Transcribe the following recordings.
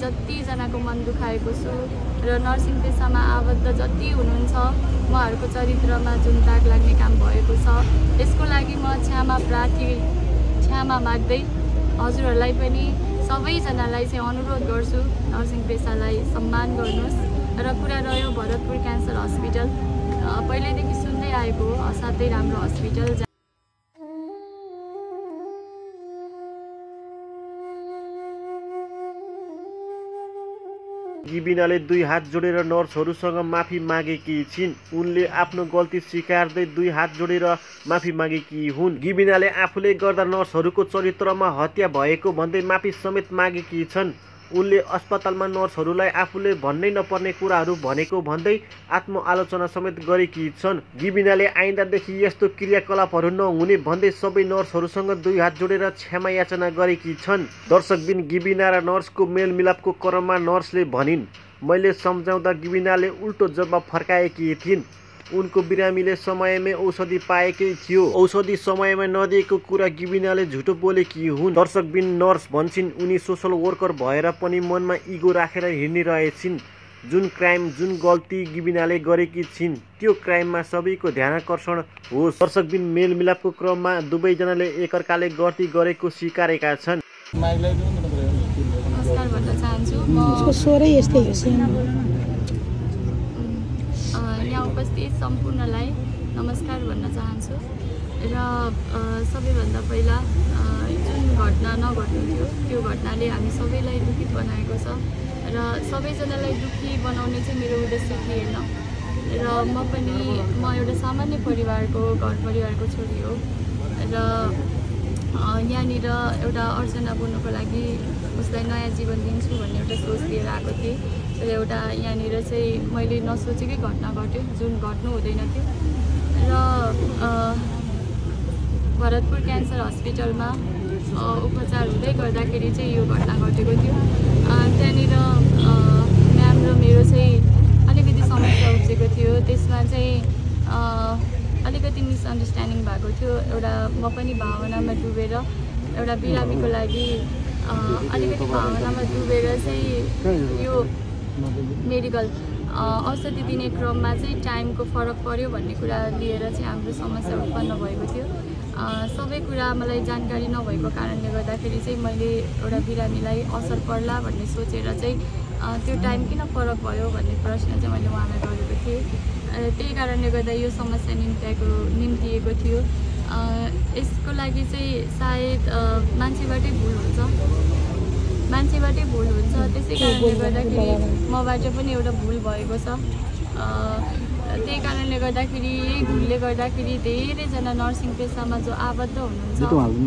जतिजनाको मन दुखाएको छु र नर्सिङ पेसामा आबद्ध जति हुनुहुन्छ उहाँहरूको चरित्रमा जुन दाग लाग्ने काम भएको छ यसको लागि म क्षमा माग्दै हजुरहरूलाई पनि सबैजनालाई चाहिँ अनुरोध गर्छु नर्सिङ पेसालाई सम्मान गर्नुहोस्। र कुरा रह्यो भरतपुर क्यान्सर हस्पिटल पहिल्यैदेखि सुन्दै आएको हो असाध्यै राम्रो हस्पिटल। गिबिनाले 2 हात जोडेर नर्सहरूसँग माफी मागेकी छिन्। उनले आफ्नो गल्ती स्वीकार्दै 2 हात जोडेर माफी मागेकी हुन्। गिबिनाले आफूले गर्दा नर्सहरूको चरित्रमा हत्या भएको भन्दै माफी समेत मागेकी छन्। उनले अस्पतालमा नर्सहरूलाई आफूले भन्नै नपर्ने कुराहरू भनेको भन्दै आत्मआलोचना समेत गरेकी छन्। गिबिनाले आइन्दादेखि यस्तो क्रियाकलापहरू नहुने भन्दै सबै नर्सहरूसँग 2 हात जोडेर क्षमा याचना गरेकी छन्। दर्शकबिन गिबिना र नर्सको मेलमिलापको क्रममा नर्सले भनिन्, मैले सम्झाउँदा गिबिनाले उल्टो जवाब फर्काएकी थिइन्। उनको बिरामीले समयमै औषधि पाएकै थियो, औषधि समयमा नदिएको कुरा गिबिनाले झुटो बोलेकी हुन्। दर्शकबिन नर्स भन्छन् उनी सोसल वर्कर भएर पनि मनमा इगो राखेर हिँड्ने रहेछिन्। जुन क्राइम जुन गल्ती गिबिनाले गरेकी छिन् त्यो क्राइममा सबैको ध्यानाकर्षण होस्। दर्शकबिन मेलमिलापको क्रममा दुवैजनाले एकअर्काले गल्ती गरेको स्वीकारेका छन्। नमस्कार भन्न चाहन्छु। यहाँ उपस्थित सम्पूर्णलाई नमस्कार भन्न चाहन्छु र सबैभन्दा पहिला जुन घटना नघट्नु थियो त्यो घटनाले हामी सबैलाई दुखित बनाएको छ र सबैजनालाई दुखी बनाउने चाहिँ मेरो उद्देश्य थिएन र म एउटा सामान्य परिवारको घर परिवारको छोरी हो र यहाँनिर एउटा अर्चना बोल्नुको लागि उसलाई नयाँ जीवन दिन्छु भन्ने एउटा सोच लिएर आएको थिएँ। र एउटा यहाँनिर चाहिँ मैले नसोचेकै घटना घट्यो जुन घट्नु हुँदैन थियो र भरतपुर क्यान्सर हस्पिटलमा उपचार हुँदै गर्दाखेरि चाहिँ यो घटना घटेको थियो। त्यहाँनिर म्याम र मेरो चाहिँ अलिकति समस्या उब्जेको थियो। त्यसमा चाहिँ अलिकति मिसअन्डरस्ट्यान्डिङ भएको थियो। एउटा म पनि भावनामा डुबेर एउटा बिरामीको लागि अलिकति भावनामा डुबेर चाहिँ यो मेडिकल औषधि दिने क्रममा चाहिँ टाइमको फरक पर्यो भन्ने कुरा लिएर चाहिँ हाम्रो समस्या उत्पन्न भएको थियो। सबै कुरा मलाई जानकारी नभएको कारणले गर्दाखेरि चाहिँ मैले एउटा बिरामीलाई असर पर्ला भन्ने सोचेर चाहिँ त्यो टाइम किन फरक भयो भन्ने प्रश्न चाहिँ मैले उहाँलाई गरेको थिएँ। त्यही कारणले गर्दा यो समस्या निम्तिएको थियो। यसको लागि चाहिँ सायद मान्छेबाटै भुल हुन्छ त्यसै कारणले गर्दाखेरि मबाट पनि एउटा भुल भएको छ। त्यही कारणले गर्दाखेरि यही भुलले गर्दाखेरि धेरैजना नर्सिङ पेसामा जो आबद्ध हुनुहुन्छ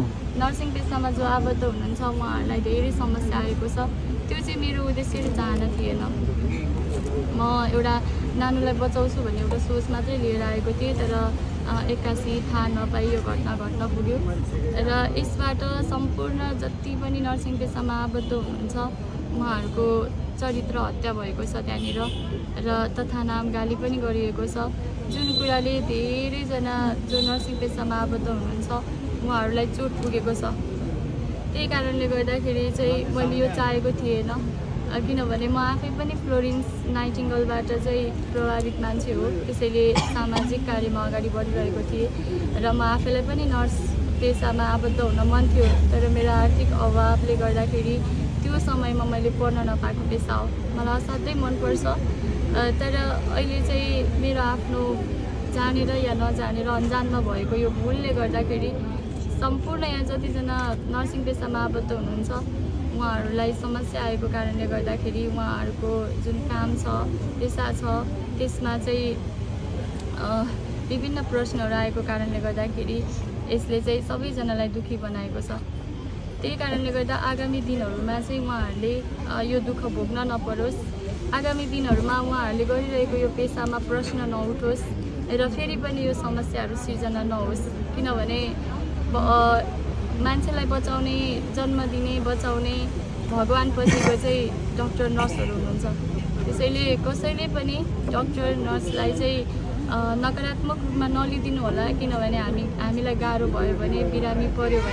उहाँहरूलाई धेरै समस्या आएको छ। त्यो चाहिँ मेरो उद्देश्य र चाहना थिएन। म एउटा नानुलाई बचाउँछु भन्ने एउटा सोच मात्रै लिएर आएको थिएँ तर एक्कासी थाहा नपाई यो घटना घट्न पुग्यो र यसबाट सम्पूर्ण जति पनि नर्सिङ पेसामा आबद्ध हुनुहुन्छ उहाँहरूको चरित्र हत्या भएको छ त्यहाँनिर र तथा नाम गाली पनि गरिएको छ। जुन कुराले धेरैजना जो नर्सिङ पेसामा आबद्ध हुनुहुन्छ उहाँहरूलाई चोट पुगेको छ। त्यही कारणले गर्दाखेरि चाहिँ मैले यो चाहेको थिएन किनभने म आफै पनि फ्लोरेन्स नाइटिङ्गलबाट चाहिँ प्रभावित मान्छे हो। त्यसैले सामाजिक कार्यमा अगाडि बढिरहेको थिएँ र म आफैलाई पनि नर्स पेसामा आबद्ध हुन मन थियो तर मेरो आर्थिक अभावले गर्दाखेरि त्यो समयमा मैले पढ्न नपाएको पेसा हो। मलाई असाध्यै मनपर्छ तर अहिले चाहिँ मेरो आफ्नो जानेर या नजानेर अन्जानमा भएको यो भुलले गर्दाखेरि सम्पूर्ण यहाँ जतिजना नर्सिङ पेसामा आबद्ध हुनुहुन्छ उहाँहरूलाई समस्या आएको कारणले गर्दाखेरि उहाँहरूको जुन काम छ पेसा छ त्यसमा चाहिँ विभिन्न प्रश्नहरू आएको कारणले गर्दाखेरि यसले चाहिँ सबैजनालाई दुखी बनाएको छ। त्यही कारणले गर्दा आगामी दिनहरूमा चाहिँ उहाँहरूले यो दुःख भोग्न नपरोस्, आगामी दिनहरूमा उहाँहरूले गरिरहेको यो पेसामा प्रश्न नउठोस् र फेरि पनि यो समस्याहरू सिर्जना नहोस्। किनभने मान्छेलाई बचाउने, जन्म दिने, बचाउने भगवानपछिको चाहिँ डक्टर नर्सहरू हुनुहुन्छ। त्यसैले कसैले पनि डक्टर नर्सलाई चाहिँ नकारात्मक रूपमा नलिदिनु होला किनभने हामीलाई गाह्रो भयो भने बिरामी पर्यो भने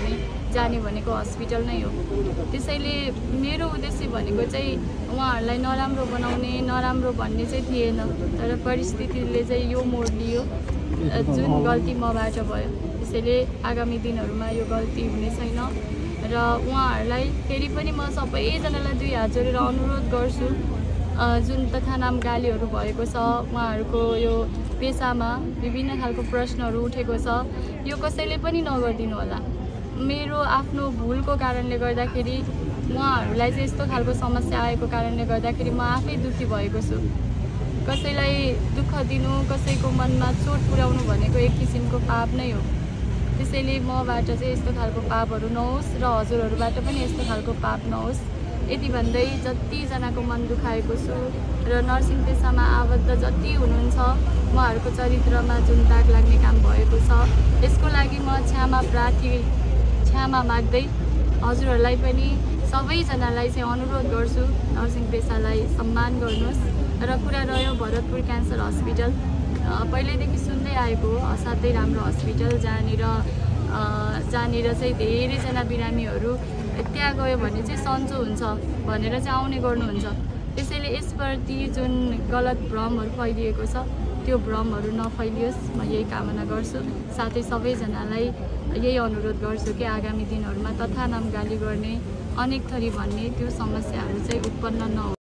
जाने भनेको हस्पिटल नै हो। त्यसैले मेरो उद्देश्य भनेको चाहिँ उहाँहरूलाई नराम्रो बनाउने, नराम्रो भन्ने चाहिँ थिएन, तर परिस्थितिले चाहिँ यो मोड लियो जुन गल्ती मबाट भयो। त्यसैले आगामी दिनहरूमा यो गल्ती हुने छैन र उहाँहरूलाई फेरि पनि म सबैजनालाई 2 हात जोडेर अनुरोध गर्छु, जुन तथानाम गालीहरू भएको छ, उहाँहरूको यो पेसामा विभिन्न खालको प्रश्नहरू उठेको छ, यो कसैले पनि नगरिदिनु होला। मेरो आफ्नो भुलको कारणले गर्दाखेरि उहाँहरूलाई चाहिँ यस्तो खालको समस्या आएको कारणले गर्दाखेरि म आफै दुःखी भएको छु। कसैलाई दुःख दिनु, कसैको मनमा चोट पुर्याउनु भनेको एक किसिमको पाप नै हो। त्यसैले मबाट चाहिँ यस्तो खालको पापहरू नहोस् र हजुरहरूबाट पनि यस्तो खालको पाप नहोस्, यति भन्दै जतिजनाको मन दुखाएको छु र नर्सिङ पेसामा आबद्ध जति हुनुहुन्छ उहाँहरूको चरित्रमा जुन दाग लाग्ने काम भएको छ, यसको लागि म क्षमा माग्दै हजुरहरूलाई पनि सबैजनालाई चाहिँ अनुरोध गर्छु, नर्सिङ पेसालाई सम्मान गर्नुहोस्। र कुरा रह्यो भरतपुर क्यान्सर हस्पिटल, पहिल्यैदेखि सुन्दै आएको हो, असाध्यै राम्रो हस्पिटल, जहाँनिर चाहिँ धेरैजना बिरामीहरू त्यहाँ गयो भने चाहिँ सन्चो हुन्छ भनेर चाहिँ आउने गर्नुहुन्छ। त्यसैले यसप्रति जुन गलत भ्रमहरू फैलिएको छ त्यो भ्रमहरू नफैलियोस् म यही कामना गर्छु। साथै सबैजनालाई यही अनुरोध गर्छु कि आगामी दिनहरूमा तथानाम गाली गर्ने, अनेक थरी भन्ने त्यो समस्याहरू चाहिँ उत्पन्न नहोस्।